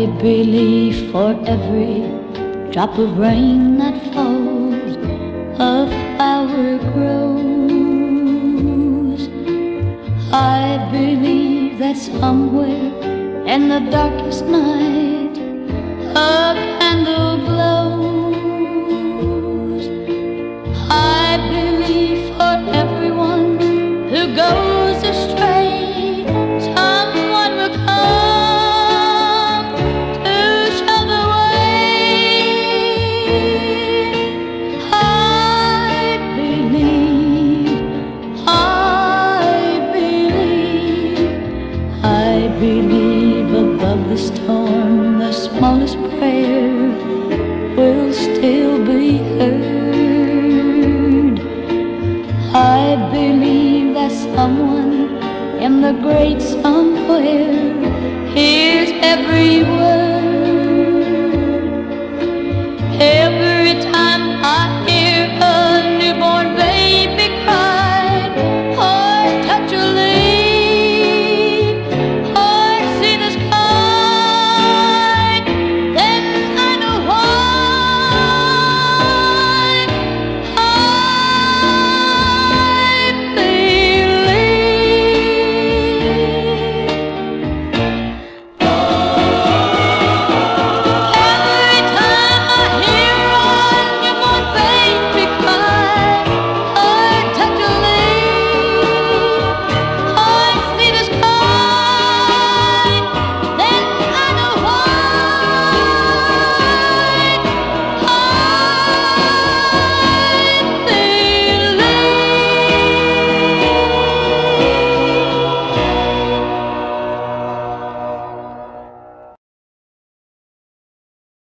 believe for every drop of rain that falls, a flower grows. I believe that somewhere in the darkest night a candle glows. I believe for everyone who goes astray, someone will come to show the way. I believe, I believe, I believe above the storm the smallest prayer will still be heard. I believe that someone in the great somewhere hears every word.